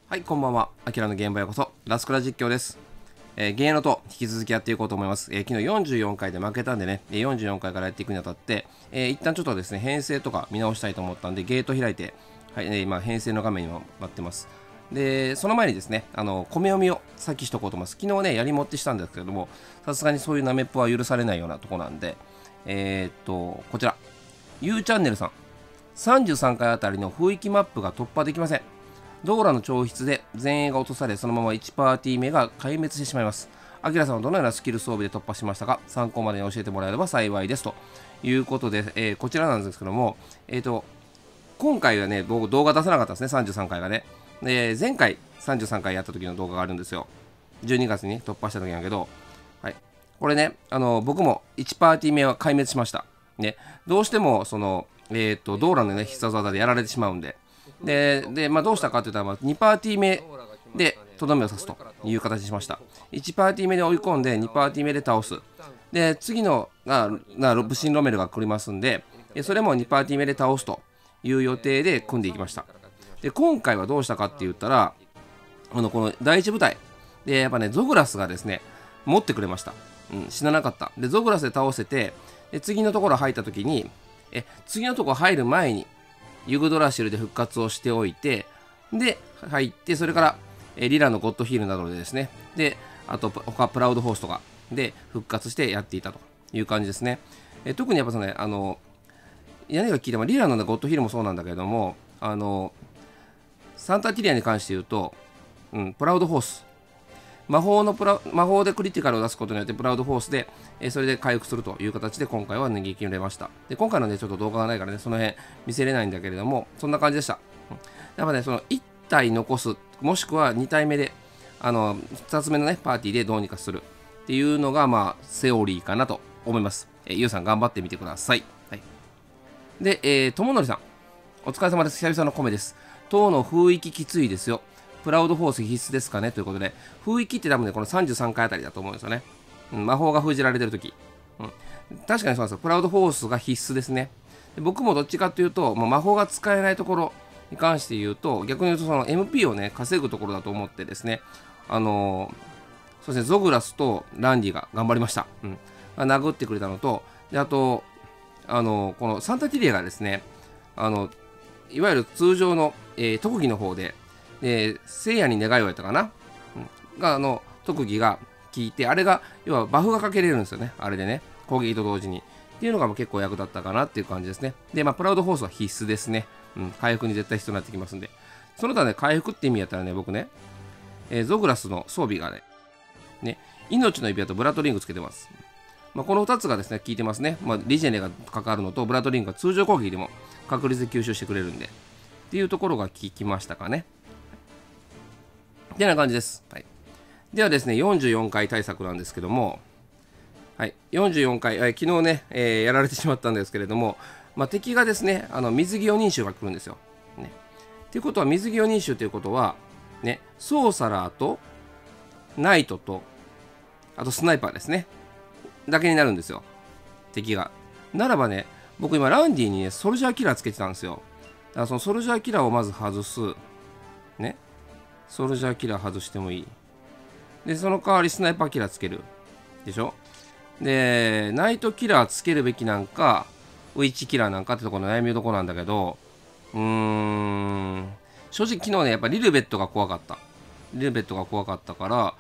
はい、こんばんは。アキラの現場へようこそ。ラスクラ実況です。ゲーノと引き続きやっていこうと思います。昨日44回で負けたんでね、44回からやっていくにあたって、一旦ちょっとですね、編成とか見直したいと思ったんで、ゲート開いて、はい、今、編成の画面にも待ってます。で、その前にですね、米読みをさっきしとこうと思います。昨日ね、やりもってしたんですけれども、さすがにそういうナメップは許されないようなとこなんで、こちら、U チャンネルさん、33回あたりの雰囲気マップが突破できません。ドーラの調筆で前衛が落とされ、そのまま1パーティー目が壊滅してしまいます。アキラさんはどのようなスキル装備で突破しましたか？参考までに教えてもらえれば幸いです。ということで、こちらなんですけども、今回はね、僕動画出さなかったですね、33回がね。で、前回33回やった時の動画があるんですよ。12月に突破した時なんだけど、はい。これね、僕も1パーティー目は壊滅しました。ね、どうしても、ドーラのね、必殺技でやられてしまうんで、まあ、どうしたかというと、2パーティー目でとどめを刺すという形にしました。1パーティー目で追い込んで、2パーティー目で倒す。で、次の武神ロメルが来りますんで、それも2パーティー目で倒すという予定で組んでいきました。で、今回はどうしたかって言ったら、この第一部隊で、やっぱね、ゾグラスがですね、持ってくれました。死ななかった。で、ゾグラスで倒せて、で次のところ入った時に、次のところ入る前に、ユグドラシルで復活をしておいて、で、入って、それから、リラのゴッドヒールなどでですね、で、あと、他、プラウドホースとかで復活してやっていたという感じですね。特にやっぱそのね、屋根が聞いても、リラの、ね、ゴッドヒールもそうなんだけれども、サンタティリアに関して言うと、プラウドホース。魔法でクリティカルを出すことによってプラウドフォースで、それで回復するという形で今回は逃げ切れました。で、今回のね、ちょっと動画がないからね、その辺見せれないんだけれども、そんな感じでした。やっぱね、その1体残す、もしくは2体目で、2つ目のね、パーティーでどうにかするっていうのが、まあ、セオリーかなと思います。ゆうさん頑張ってみてください。はい、で、とものりさん、お疲れ様です。久々の米です。塔の雰囲気きついですよ。プラウドフォース必須ですかねということで、雰囲気って多分ね、この33回あたりだと思うんですよね。魔法が封じられてるとき。確かにそうなんですよ。プラウドフォースが必須ですね。で僕もどっちかというと、魔法が使えないところに関して言うと、逆に言うとその MP をね、稼ぐところだと思ってですね、そうですね、ゾグラスとランディが頑張りました。殴ってくれたのと、であと、このサンタティリアがですね、いわゆる通常の、特技の方で、聖夜に願いをやったかな、が特技が効いて、あれが要はバフがかけれるんですよね、あれでね、攻撃と同時にっていうのが結構役立ったかなっていう感じですね。で、プラウドフォースは必須ですね。回復に絶対必要になってきますんで、その他ね、回復って意味やったらね、僕ね、ゾグラスの装備がね、命の指輪とブラッドリングつけてます。この2つがですね、効いてますね。リジェネがかかるのと、ブラッドリングが通常攻撃でも確率で吸収してくれるんで、っていうところが効きましたかね。ってな感じです。はい、ではですね、44回対策なんですけども、はい、44回、昨日ね、やられてしまったんですけれども、敵がですね、水着4人衆が来るんですよ。ね。ということは、水着4人衆ということは、ね、ソーサラーと、ナイトと、あとスナイパーですね。だけになるんですよ。敵が。ならばね、僕今、ランディにね、ソルジャーキラーつけてたんですよ。だからそのソルジャーキラーをまず外す。ね。ソルジャーキラー外してもいい。で、その代わりスナイパーキラーつける。でしょ？で、ナイトキラーつけるべきなんか、ウィッチキラーなんかってところの悩みどころなんだけど、正直昨日ね、やっぱリルベットが怖かった。リルベットが怖かったから、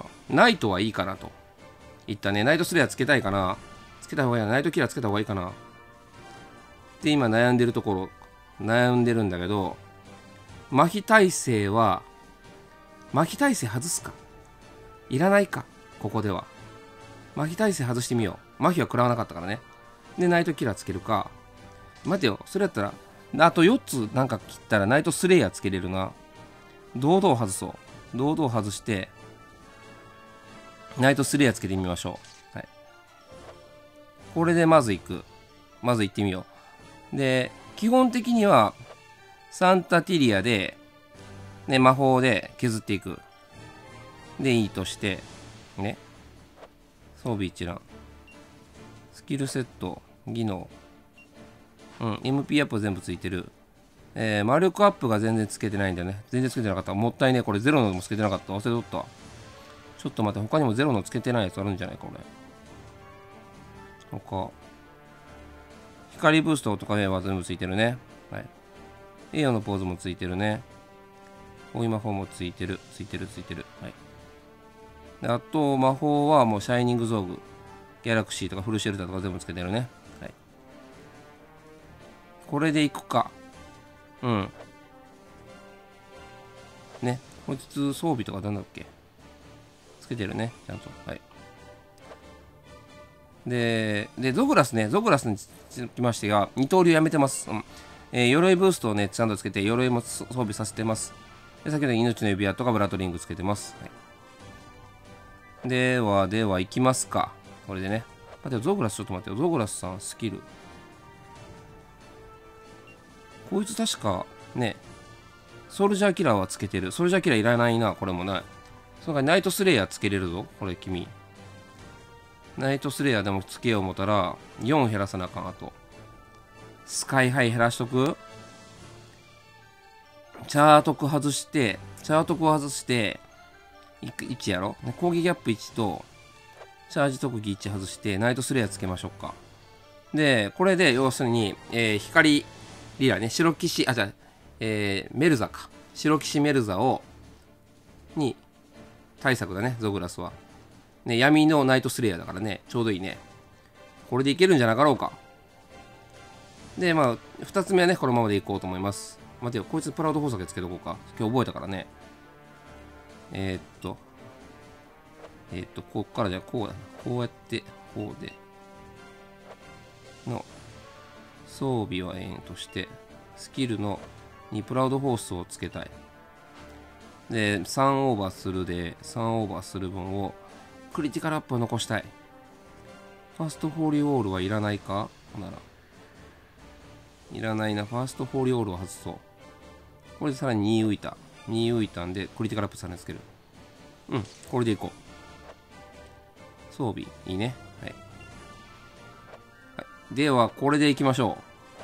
ナイトはいいかなと。いったね、ナイトスレアつけたいかな。つけた方がいいな。ナイトキラーつけた方がいいかな。で、今悩んでるところ、悩んでるんだけど、麻痺耐性は、麻痺耐性外すかいらないかここでは。麻痺耐性外してみよう。麻痺は食らわなかったからね。で、ナイトキラーつけるか。待てよ、それやったら、あと4つなんか切ったらナイトスレイヤーつけれるな。堂々外そう。堂々外して、ナイトスレイヤーつけてみましょう。はい。これでまず行く。まず行ってみよう。で、基本的には、サンタティリアで、ね、魔法で削っていく。で、いいとして、ね。装備一覧。スキルセット、技能。MP アップ全部ついてる。 魔力アップが全然つけてないんだよね。全然つけてなかった。もったいねえ。これゼロのもつけてなかった。忘れとった。ちょっと待って、他にもゼロのつけてないやつあるんじゃないか、これ。他。光ブーストとかねは全部ついてるね。はい。栄養のポーズもついてるね。追い魔法もついてる。ついてる。はい。であと、魔法はもうシャイニングゾーグ、ギャラクシーとかフルシェルターとか全部つけてるね。はい。これでいくか。うん。ね。こいつ装備とかなんだっけ？つけてるね。ちゃんと。はい。で、ゾグラスね。ゾグラスにつきましては、二刀流やめてます。うん。鎧ブーストをね、ちゃんとつけて、鎧も装備させてます。で、先ほど命の指輪とかブラッドリングつけてます。はい、では、行きますか。これでね。待って、ゾグラスちょっと待ってよ。ゾグラスさん、スキル。こいつ確か、ね、ソルジャーキラーはつけてる。ソルジャーキラーいらないな、これもない。その代わりナイトスレイヤーつけれるぞ、これ君。ナイトスレイヤーでもつけよう思ったら、4減らさなあかん、あと。スカイハイ減らしとく？チャートク外して、1やろ、攻撃ギャップ1と、チャージ特技1外して、ナイトスレイヤーつけましょうか。で、これで、要するに、光リラね、白騎士、メルザか。白騎士メルザに、対策だね、ゾグラスは。ね、闇のナイトスレイヤーだからね、ちょうどいいね。これでいけるんじゃなかろうか。で、まあ、2つ目はね、このままでいこうと思います。待てよ、こいつプラウド宝石つけとこうか。今日覚えたからね。こっからじゃあこうだ。こうやって、こうで。の、装備はとして、スキルのにプラウドホースをつけたい。で、3オーバーするで、3オーバーする分を、クリティカルアップを残したい。ファーストホーリーウォールはいらないか？ほなら。いらないな。ファーストホーリーウォールを外そう。これでさらに2浮いた。2浮いたんで、クリティカルアップさらにつける。うん、これでいこう。装備、いいね。はい。はい、では、これでいきましょ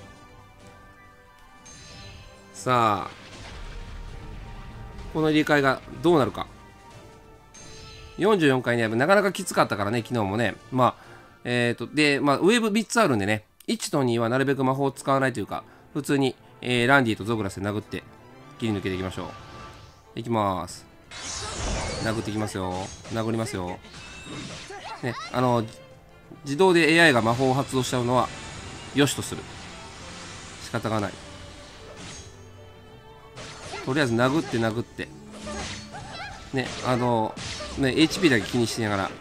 う。さあ、この入れ替えがどうなるか。44回ね、なかなかきつかったからね、昨日もね。まあ、で、まあ、ウェーブ3つあるんでね、1と2はなるべく魔法を使わないというか、普通に、ランディとゾグラスで殴って切り抜けていきましょう。いきます。殴っていきますよ。殴りますよ。ね、自動で AI が魔法を発動しちゃうのは、よしとする。仕方がない。とりあえず殴って。ね、HP だけ気にしながら。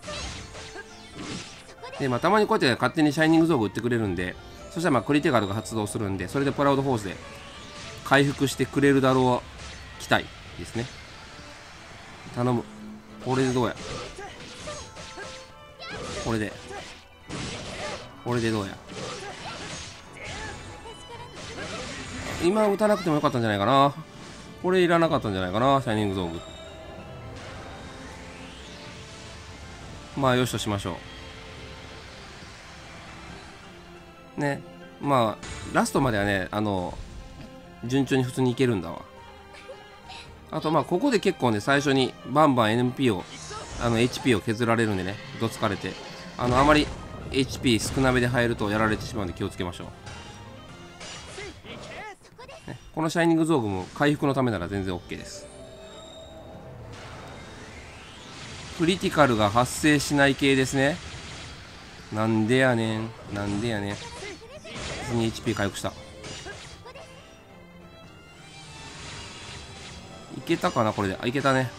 で、まあ、たまにこうやって勝手にシャイニングゾーグ打ってくれるんで、そしたらまあクリティカルが発動するんで、それでプラウドフォースで回復してくれるだろう期待ですね。頼む。これでどうや。これでどうや。今打たなくてもよかったんじゃないかな。これいらなかったんじゃないかな、シャイニングゾーグ。まあよしとしましょうね。まあラストまではね、順調に普通にいけるんだわ。あとまあここで結構ね、最初にバンバン NP をHP を削られるんでね、どつかれてあまり HP 少なめで入るとやられてしまうんで気をつけましょう、ね、このシャイニングゾーグも回復のためなら全然 OK です。クリティカルが発生しない系ですね。なんでやねん。普通に HP 回復した。いけたかなこれで。いけたね。はい、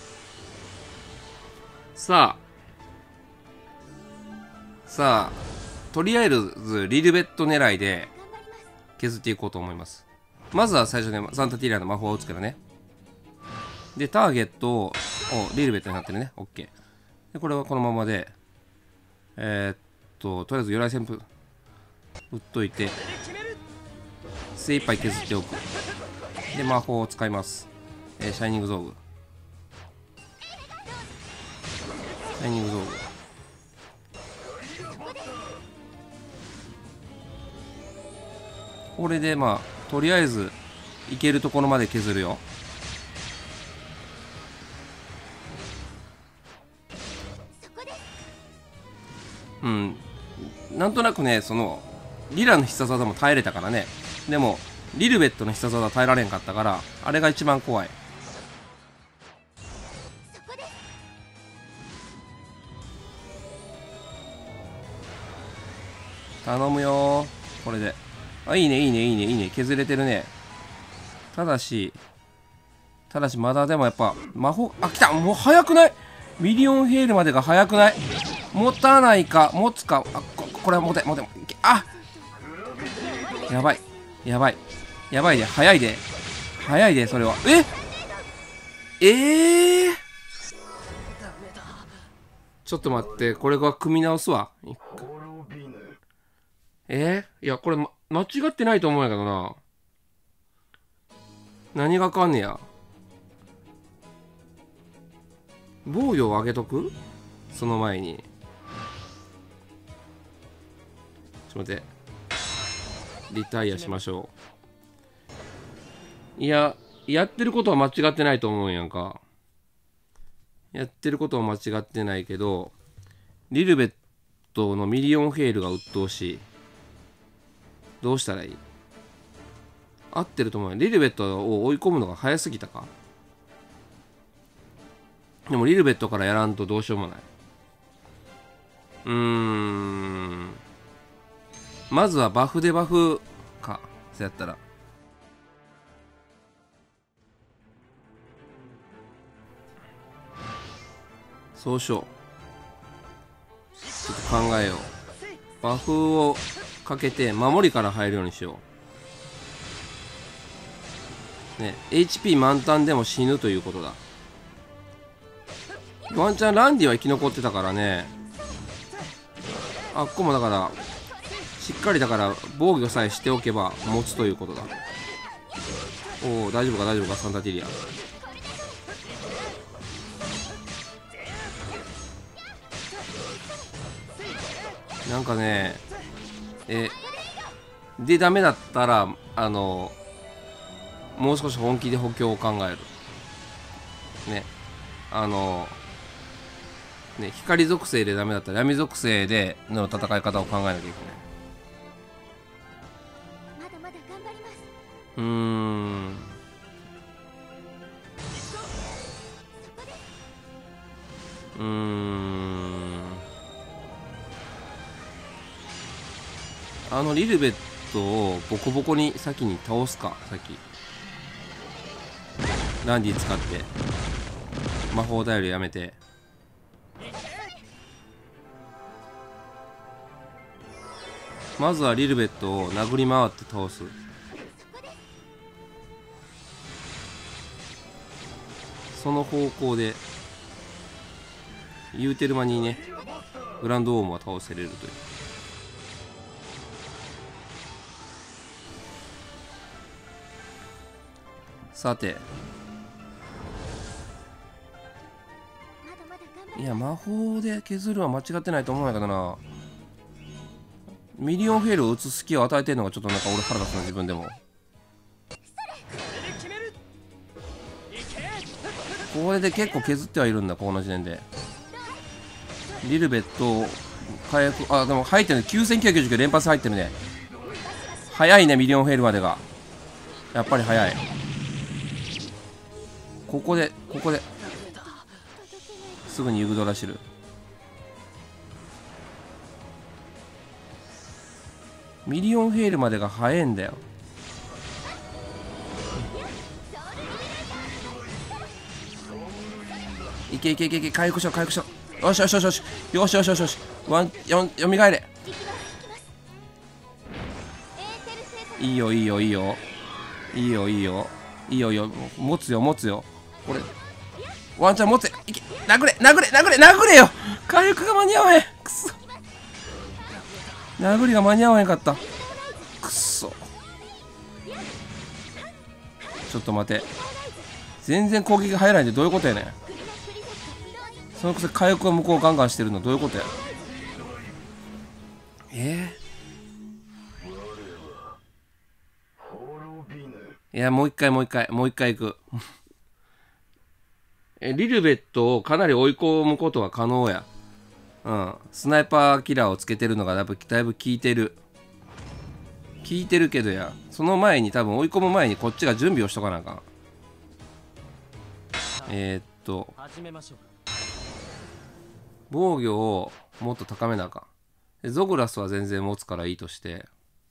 さあ、とりあえずリルベット狙いで削っていこうと思います。まずは最初ね、サンタティリアの魔法を打つからね。で、ターゲットをリルベットになってるね。OK。で、これはこのままで、とりあえず鎧旋風打っといて、精一杯削っておく。で、魔法を使います。シャイニングゾーグ。これでまあ、 とりあえずいけるところまで削るよ。うん、なんとなくね、そのリラの必殺技も耐えれたからね。でもリルベットの必殺技は耐えられんかったから、あれが一番怖い。頼むよこれで。あ、いいねいいねいいねいいね、削れてるね。ただしまだでもやっぱ魔法、あ、来た。もう早くない？ミリオンヘイルまでが早くない？持たないか持つか。あ、これは持て。あ、やばいやばいやばいで、早いでそれは。ちょっと待って、これは組み直すわ。いやこれ、間違ってないと思うんやけどな。何があかんねや。防御を上げとく？その前にちょっと待って、リタイアしましょう。いや、やってることは間違ってないと思うんやんか。やってることは間違ってないけど、リルベットのミリオンヘイルが鬱陶しい。どうしたらいい？合ってると思うよ。リルベットを追い込むのが早すぎたか。でもリルベットからやらんとどうしようもない。まずはバフでバフか。そうやったらそうしよう。ちょっと考えよう。バフをかけて守りから入るようにしようね。 HP 満タンでも死ぬということだ。ワンチャンランディは生き残ってたからね。あっこもだからしっかりだから防御さえしておけば持つということだ。おお、大丈夫かサンタティリア。なんかね、でダメだったらもう少し本気で補強を考えるね。光属性でダメだったら闇属性での戦い方を考えなきゃいけない。リルベットをボコボコに先に倒すか。先ランディ使って魔法頼りやめて。まずはリルベットを殴り回って倒す。その方向で言うてる間にね、グランドオームは倒せれるという。さて、いや魔法で削るは間違ってないと思うんやけどな。ミリオンフェイルを打つ隙を与えてるのがちょっとなんか俺腹立つな、自分でも。これで結構削ってはいるんだ、この時点で。リルベット回復、あ、でも入ってるね。9999連発入ってるね。早いね、ミリオンフェイルまでが。やっぱり早い。ここですぐにユグドラシル。ミリオンフェイルまでが早いんだよ。いけ回復しろ。よしワンよみがえれ。いいよ持つよこれ。ワンチャン持つよ。いけ、殴れよ。回復が間に合わへん。くそ、殴りが間に合わへんかった。くそ、ちょっと待て。全然攻撃が入らないんでどういうことやねん。そのくせ回復は向こうガンガンしてるのどういうことや。 いや、もう一回行く。リルベットをかなり追い込むことは可能や。うん。スナイパーキラーをつけてるのがだいぶ効いてる。効いてるけどや。その前に多分追い込む前にこっちが準備をしとかなあかん。防御をもっと高めなあかん。ゾグラスは全然持つからいいとして。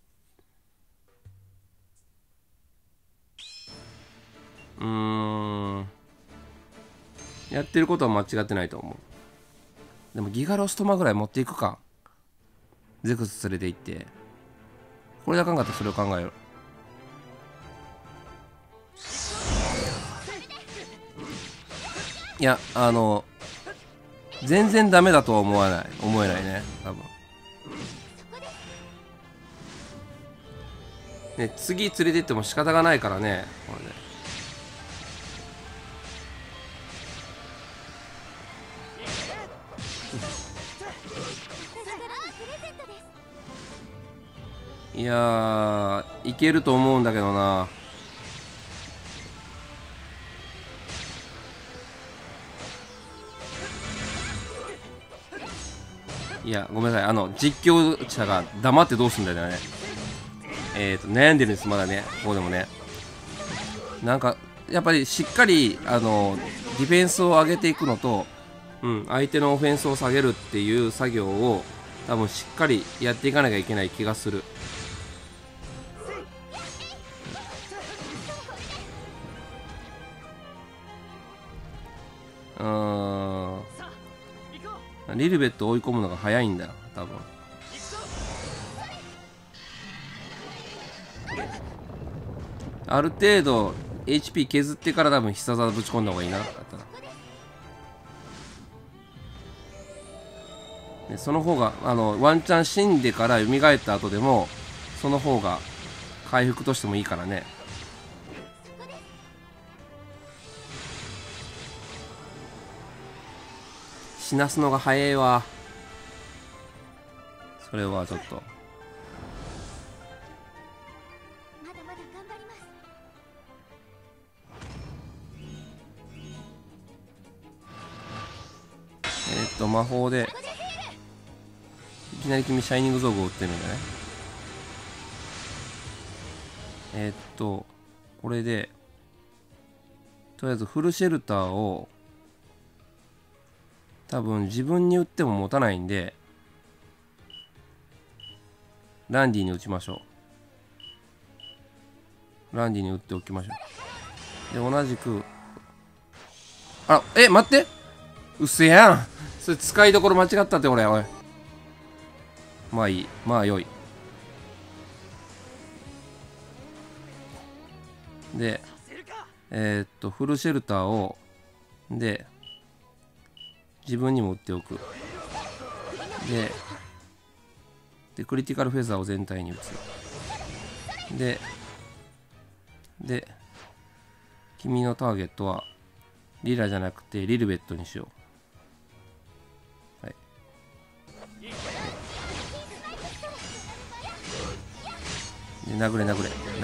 やってることは間違ってないと思う。でもギガロストマぐらい持っていくか。ゼクス連れて行って。これであかんかったらそれを考えよう。いや、全然ダメだとは思えないね、多分。ね、次連れて行っても仕方がないからね、これね。いやー、いけると思うんだけどな。いや、ごめんなさい。実況者が黙ってどうすんだよね。悩んでるんです、まだね。ここでもね。なんか、やっぱりしっかり、ディフェンスを上げていくのと、相手のオフェンスを下げるっていう作業を、多分しっかりやっていかなきゃいけない気がする。リルベット追い込むのが早いんだよ、多分。ある程度 HP 削ってから多分必殺技ぶち込んだ方がいいなだったら。でその方がワンチャン死んでから蘇った後でもその方が回復としてもいいからね。死なすのが早いわ。それはちょっと。魔法でいきなり君シャイニングゾーブを打ってるんだね。これでとりあえずフルシェルターを多分自分に打っても持たないんでランディに打ちましょう。ランディに打っておきましょう。で同じく待ってうっせやん。それ使いどころ間違ったって俺。おい、まあいい、まあよい。でフルシェルターをで自分にも打っておく。でクリティカルフェザーを全体に打つ。で君のターゲットはリラじゃなくてリルベットにしよう。はい。で殴れ。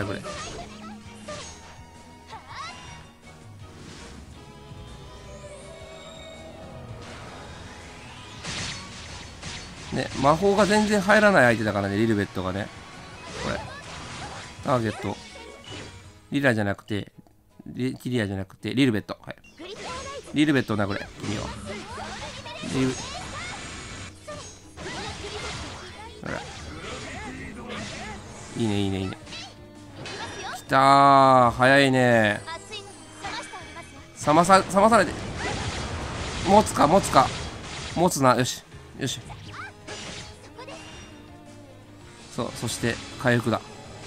ね、魔法が全然入らない相手だからね、リルベットがね。これ。ターゲット。リラじゃなくて、キリアじゃなくて、リルベット。はい。リルベットを殴れ、君は。ほら。いいね。きたー。早いね。冷まされて。持つな。よし。そして回復だ。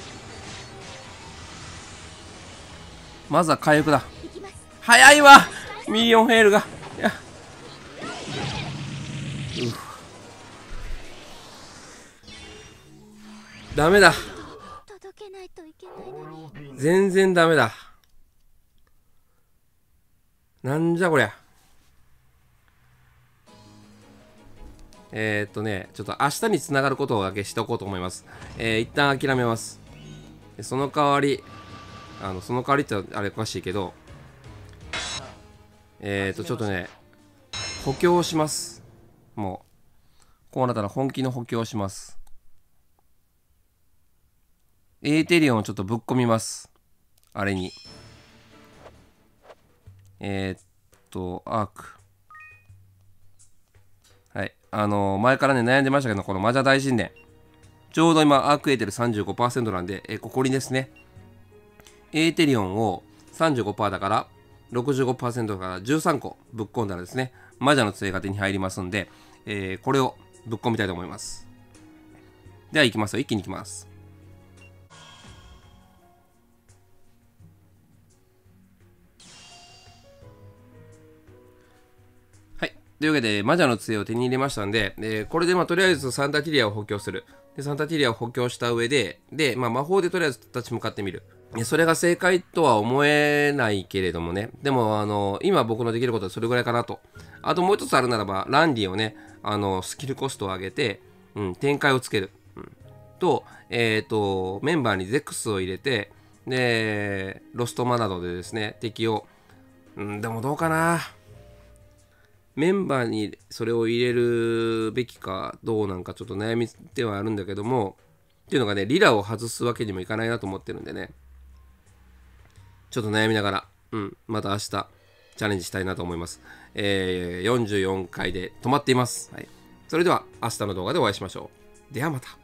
まずは回復だ。早いわミリオンヘイルが。いやダメだ。全然ダメだ。なんじゃこりゃ。ちょっと明日につながることだけしておこうと思います。一旦諦めます。その代わり、 その代わりってあれおかしいけど、ちょっとね、補強します。もう、こうなったら本気の補強します。エーテリオンをちょっとぶっ込みます。あれに。アーク。はい。前からね、悩んでましたけど、このマジャ大神殿。ちょうど今、アークエーテル 35% なんで、ここにですね、エーテリオンを 35% だから、65% から13個ぶっ込んだらですね、マジャの杖が手に入りますんで、これをぶっ込みたいと思います。では行きますよ。一気に行きます。はい。というわけで、魔女の杖を手に入れましたんで、これでとりあえずサンタティリアを補強する。で、サンタティリアを補強した上で、魔法でとりあえず立ち向かってみる。それが正解とは思えないけれどもね。でも、今僕のできることはそれぐらいかなと。あともう一つあるならば、ランディをね、スキルコストを上げて、展開をつける。と、メンバーにゼックスを入れて、で、ロストマなどでですね、敵を、でもどうかな。メンバーにそれを入れるべきかどうなんかちょっと悩みではあるんだけども、っていうのがね、リラを外すわけにもいかないなと思ってるんでね、ちょっと悩みながら、また明日チャレンジしたいなと思います。44回で止まっています。はい。それでは明日の動画でお会いしましょう。ではまた。